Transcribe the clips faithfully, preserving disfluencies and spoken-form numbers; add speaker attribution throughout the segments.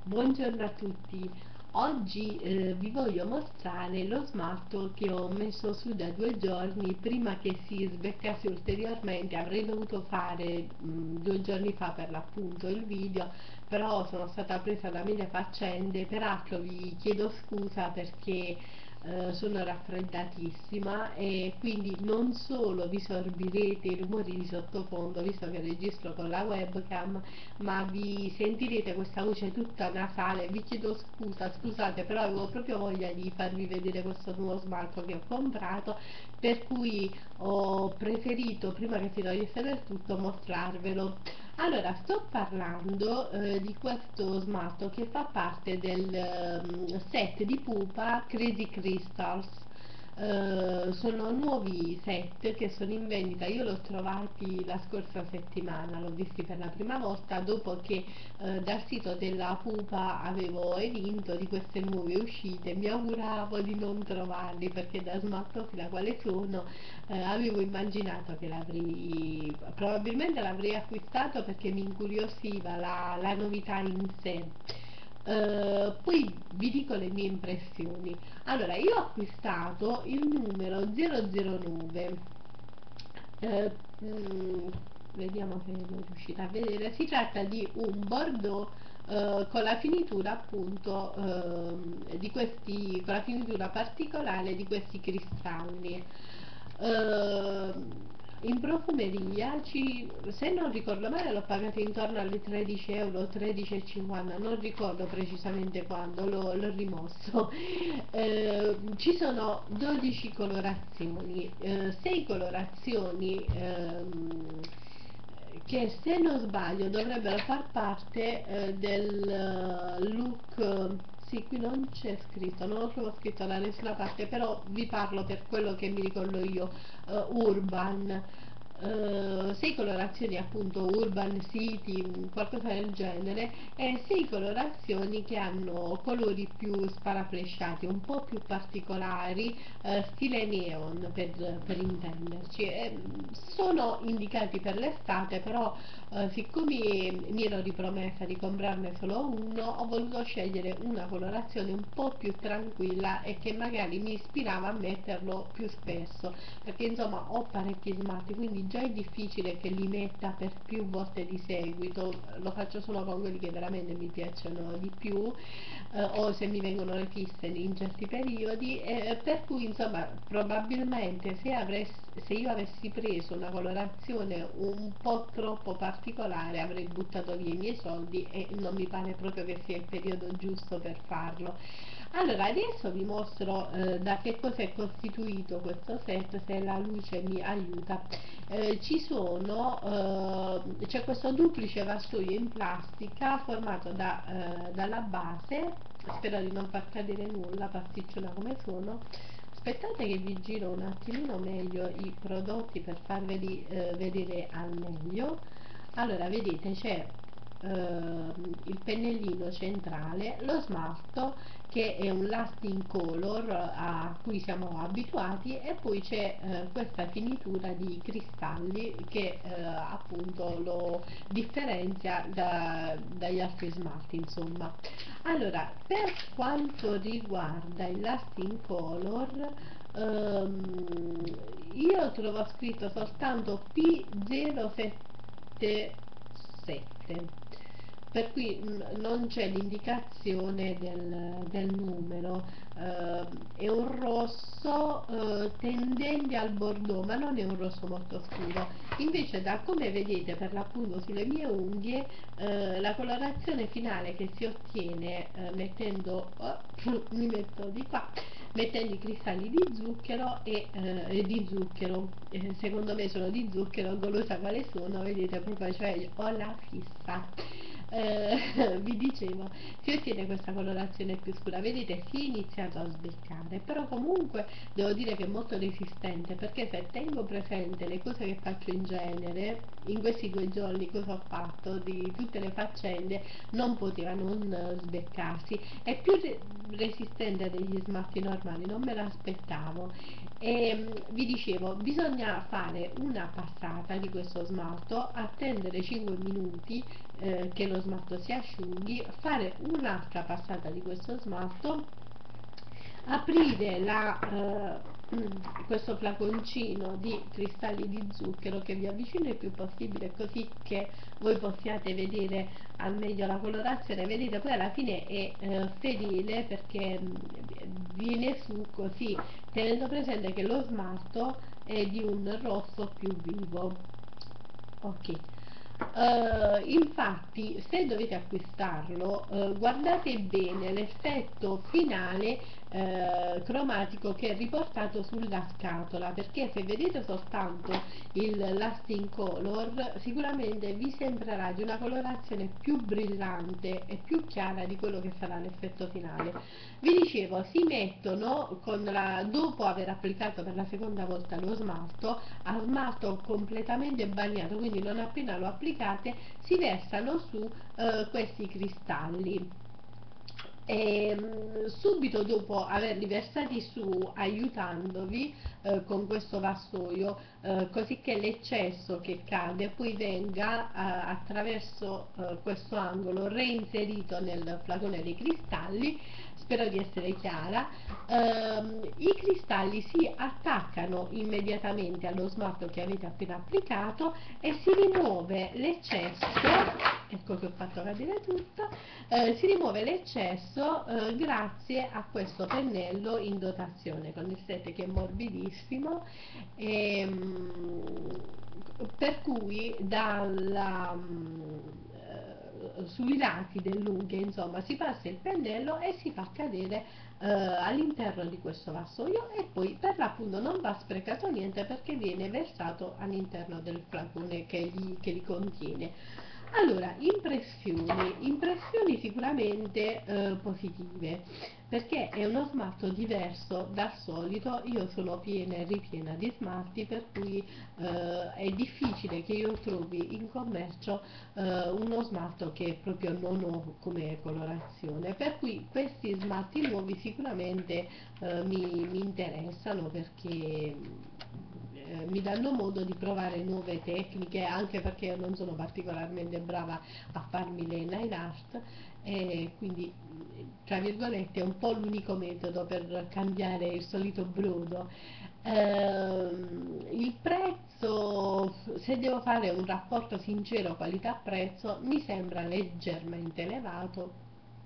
Speaker 1: Buongiorno a tutti, oggi eh, vi voglio mostrare lo smalto che ho messo su da due giorni prima che si sbeccasse ulteriormente. Avrei dovuto fare mh, due giorni fa per l'appunto il video, però sono stata presa da mille faccende. Peraltro vi chiedo scusa perché eh, sono raffreddatissima e quindi non solo vi sorbirete i rumori di sottofondo visto che registro con la webcam, ma vi sentirete questa voce tutta nasale. Vi chiedo scusa, scusate, però avevo proprio voglia di farvi vedere questo nuovo smalto che ho comprato, per cui ho preferito, prima che si togliesse del tutto, mostrarvelo. Allora, sto parlando eh, di questo smalto che fa parte del ehm, set di Pupa Crazy Crystals. Eh, sono nuovi set che sono in vendita. Io l'ho trovati la scorsa settimana, l'ho visti per la prima volta dopo che eh, dal sito della Pupa avevo evinto di queste nuove uscite. Mi auguravo di non trovarli perché da smaltofila quale sono eh, avevo immaginato che l'avrei, probabilmente l'avrei acquistato perché mi incuriosiva la, la novità in sé. Uh, poi vi dico le mie impressioni. Allora, io ho acquistato il numero zero zero nove. Eh, mm, Vediamo se lo riuscite a vedere. Si tratta di un bordeaux eh, con la finitura appunto ehm, di questi, con la finitura particolare di questi cristalli. Eh, in profumeria ci, se non ricordo male, l'ho pagato intorno alle tredici euro, tredici e cinquanta, non ricordo precisamente quando l'ho, l'ho rimosso. Eh, ci sono dodici colorazioni, eh, sei colorazioni ehm, che, se non sbaglio, dovrebbero far parte eh, del eh, look. Sì, qui non c'è scritto, non lo trovo scritto da nessuna parte, però vi parlo per quello che mi ricordo io. eh, urban, eh, sei colorazioni appunto urban, city, qualcosa del genere, e sei colorazioni che hanno colori più sparaflesciati, un po' più particolari, eh, stile neon per, per intenderci. E sono indicati per l'estate, però eh, siccome mi ero ripromessa di comprarne solo uno, ho voluto scegliere una colorazione un po' più tranquilla e che magari mi ispirava a metterlo più spesso, perché insomma ho parecchi smalti, quindi già è difficile che li metta per più volte di seguito. Lo faccio solo con quelli che veramente mi piacciono di più, eh, o se mi vengono le fisse in certi periodi, eh, per cui insomma probabilmente se, avessi, se io avessi preso una colorazione un po' troppo particolare avrei buttato via i miei soldi e non mi pare proprio che sia il periodo giusto per farlo. Allora, adesso vi mostro eh, da che cosa è costituito questo set, se la luce mi aiuta. Eh, ci sono, eh, c'è questo duplice vassoio in plastica formato da, eh, dalla base. Spero di non far cadere nulla, pasticciona come sono. Aspettate che vi giro un attimino meglio i prodotti per farveli eh, vedere al meglio. Allora, vedete, c'è ehm, il pennellino centrale, lo smalto che è un lasting color a cui siamo abituati, e poi c'è eh, questa finitura di cristalli che eh, appunto lo differenzia da- dagli altri smalti, insomma. Allora, per quanto riguarda il lasting color, ehm, io trovo scritto soltanto P zero sette sette, per cui mh, non c'è l'indicazione del, del numero. Eh, è un rosso eh, tendente al bordeaux, ma non è un rosso molto scuro. Invece, da come vedete per l'appunto sulle mie unghie, eh, la colorazione finale che si ottiene eh, mettendo, oh, mi metto di qua, mettendo i cristalli di zucchero e eh, di zucchero, eh, secondo me sono di zucchero, golosa quale sono, vedete proprio, cioè ho la fissa. Eh, vi dicevo, si ottiene questa colorazione più scura, vedete, si è iniziato a sbeccare, però comunque devo dire che è molto resistente, perché se tengo presente le cose che faccio in genere, in questi due giorni cosa ho fatto di tutte le faccende, non poteva non eh, sbeccarsi. È più re- resistente degli smalti normali, non me l'aspettavo. E mm, vi dicevo, bisogna fare una passata di questo smalto, attendere cinque minuti eh, che lo lo smalto si asciughi, fare un'altra passata di questo smalto, aprire la, eh, questo flaconcino di cristalli di zucchero, che vi avvicino il più possibile così che voi possiate vedere al meglio la colorazione. Vedete, poi alla fine è eh, ferile perché mh, viene su così, tenendo presente che lo smalto è di un rosso più vivo. Ok. Uh, infatti, se dovete acquistarlo, uh, guardate bene l'effetto finale uh, cromatico che è riportato sulla scatola, perché se vedete soltanto il lasting color sicuramente vi sembrerà di una colorazione più brillante e più chiara di quello che sarà l'effetto finale. Vi dicevo, si mettono con la, dopo aver applicato per la seconda volta lo smalto, a smalto completamente bagnato, quindi non appena lo applicate, si versano su eh, questi cristalli. E, mh, subito dopo averli versati su, aiutandovi eh, con questo vassoio, eh, così che l'eccesso che cade poi venga eh, attraverso eh, questo angolo reinserito nel flacone dei cristalli. Spero di essere chiara. Ehm, i cristalli si attaccano immediatamente allo smalto che avete appena applicato e si rimuove l'eccesso. Ecco che ho fatto cadere tutto. Eh, si rimuove l'eccesso eh, grazie a questo pennello in dotazione con il set che è morbidissimo, e, per cui dalla, eh, sui lati dell'unghia insomma si passa il pennello e si fa cadere eh, all'interno di questo vassoio, e poi per l'appunto non va sprecato niente perché viene versato all'interno del flacone che li, che li contiene. Allora, impressioni, impressioni sicuramente eh, positive, perché è uno smalto diverso dal solito. Io sono piena e ripiena di smalti, per cui eh, è difficile che io trovi in commercio eh, uno smalto che proprio non ho come colorazione, per cui questi smalti nuovi sicuramente eh, mi, mi interessano, perché eh, mi danno modo di provare nuove tecniche, anche perché io non sono particolarmente brava a farmi le nail art, e quindi tra virgolette è un po' l'unico metodo per cambiare il solito brodo. Ehm, il prezzo, se devo fare un rapporto sincero qualità-prezzo, mi sembra leggermente elevato,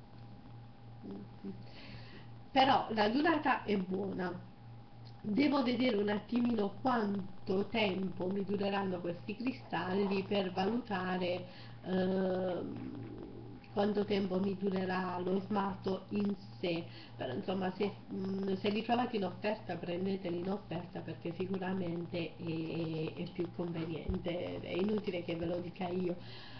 Speaker 1: però la durata è buona. Devo vedere un attimino quanto tempo mi dureranno questi cristalli per valutare ehm, quanto tempo mi durerà lo smalto in sé. Però insomma, se, mh, se li trovate in offerta, prendeteli in offerta, perché sicuramente è, è più conveniente, è inutile che ve lo dica io.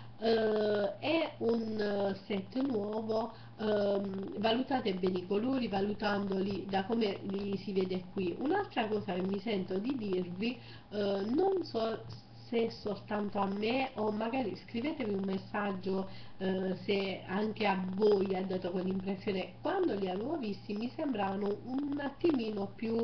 Speaker 1: Uh, è un uh, set nuovo. Um, valutate bene i colori, valutandoli da come li si vede qui. Un'altra cosa che mi sento di dirvi, uh, non so se soltanto a me, o magari scrivetemi un messaggio uh, se anche a voi ha dato quell'impressione. Quando li avevo visti mi sembravano un attimino più,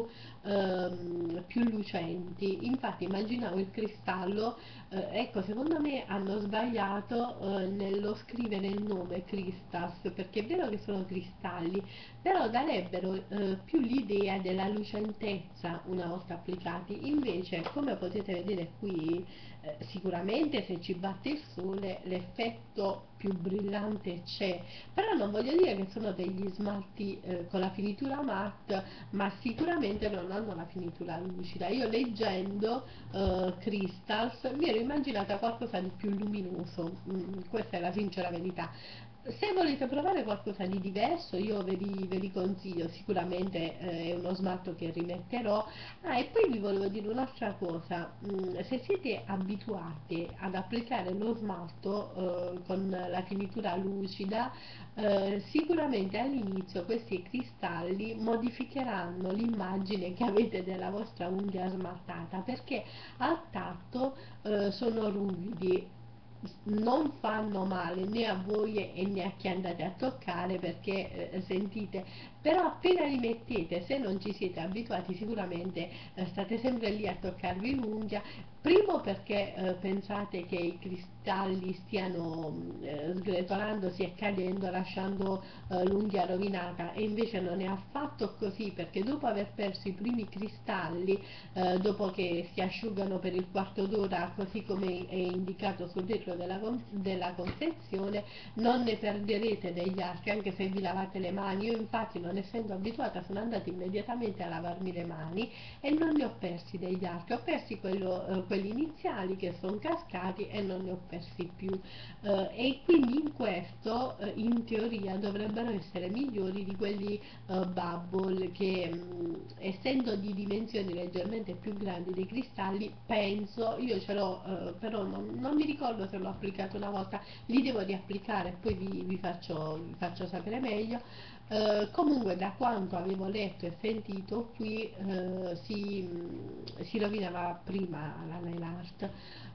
Speaker 1: um, più lucenti, infatti immaginavo il cristallo. Eh, ecco, secondo me hanno sbagliato eh, nello scrivere il nome Crystals, perché è vero che sono cristalli, però darebbero eh, più l'idea della lucentezza una volta applicati. Invece, come potete vedere qui, eh, sicuramente se ci batte il sole l'effetto più brillante c'è, però non voglio dire che sono degli smalti eh, con la finitura matte, ma sicuramente non hanno la finitura lucida. Io leggendo uh, Crystals mi ero immaginata qualcosa di più luminoso, mm, questa è la sincera verità. Se volete provare qualcosa di diverso, io ve li, ve li consiglio, sicuramente eh, è uno smalto che rimetterò. Ah, e poi vi volevo dire un'altra cosa: mm, se siete abituati ad applicare lo smalto eh, con la finitura lucida, eh, sicuramente all'inizio questi cristalli modificheranno l'immagine che avete della vostra unghia smaltata, perché al tatto eh, sono ruvidi, non fanno male né a voi e né a chi andate a toccare, perché eh, sentite, però appena li mettete, se non ci siete abituati, sicuramente eh, state sempre lì a toccarvi l'unghia, Primo perché eh, pensate che i cristalli stiano mh, eh, sgretolandosi e cadendo, lasciando eh, l'unghia rovinata, e invece non è affatto così, perché dopo aver perso i primi cristalli, eh, dopo che si asciugano per il quarto d'ora, così come è indicato sul retro della, con- della confezione, non ne perderete degli altri, anche se vi lavate le mani. Io infatti, non essendo abituata, sono andata immediatamente a lavarmi le mani e non ne ho persi degli altri, ho persi quello, eh, quelli iniziali che sono cascati e non ne ho persi più. Eh, e quindi in questo, eh, in teoria, dovrebbero essere migliori di quelli eh, bubble che, mh, essendo di dimensioni leggermente più grandi dei cristalli, penso, io ce l'ho, eh, però non, non mi ricordo se l'ho applicato una volta, li devo riapplicare, poi vi, vi faccio, vi faccio sapere meglio. Eh, comunque, da quanto avevo letto e sentito qui, eh, si, mh, si rovinava prima la nail art.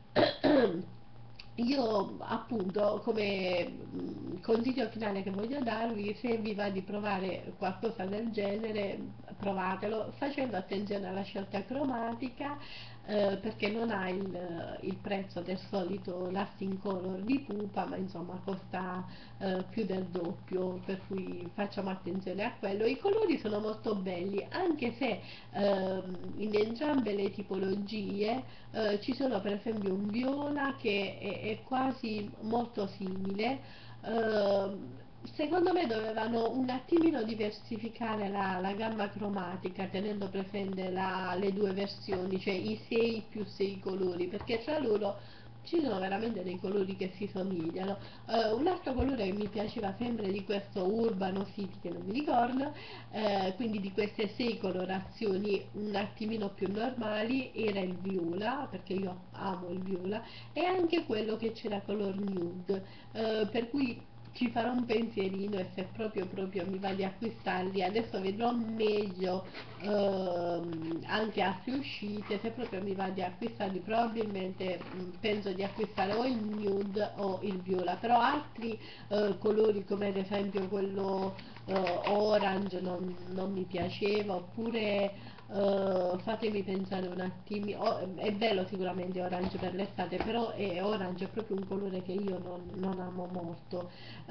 Speaker 1: Io appunto, come mh, consiglio finale che voglio darvi, se vi va di provare qualcosa del genere, provatelo facendo attenzione alla scelta cromatica, eh, perché non ha il, il prezzo del solito lasting color di pupa, ma insomma costa eh, più del doppio, per cui facciamo attenzione a quello. I colori sono molto belli, anche se ehm, in entrambe le tipologie eh, ci sono per esempio un viola che è, è quasi molto simile. Ehm, Secondo me dovevano un attimino diversificare la, la gamma cromatica, tenendo presente la- le due versioni, cioè i sei più sei colori, perché tra loro ci sono veramente dei colori che si somigliano. Eh, un altro colore che mi piaceva sempre di questo Urbano City, che non mi ricordo, eh, quindi di queste sei colorazioni un attimino più normali, era il viola, perché io amo il viola, e anche quello che c'era color nude, eh, per cui ci farò un pensierino, e se proprio proprio mi va di acquistarli, adesso vedrò meglio ehm, anche altre uscite, se proprio mi va di acquistarli probabilmente mh, penso di acquistare o il nude o il viola, però altri eh, colori come ad esempio quello eh, orange non, non mi piaceva, oppure eh, fatemi pensare un attimo, oh, è bello sicuramente orange per l'estate, però è, orange è proprio un colore che io non, non amo molto.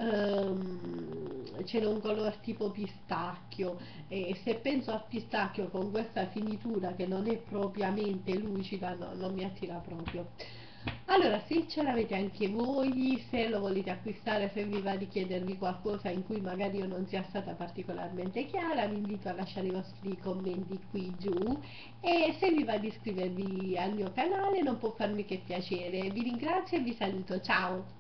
Speaker 1: Ehm, c'era un colore tipo pistacchio, e se penso a pistacchio con questa finitura che non è propriamente lucida, no, non mi attira proprio. Allora, se ce l'avete anche voi, se lo volete acquistare, se vi va di chiedervi qualcosa in cui magari io non sia stata particolarmente chiara, vi invito a lasciare i vostri commenti qui giù, e se vi va di iscrivervi al mio canale non può farmi che piacere. Vi ringrazio e vi saluto, ciao!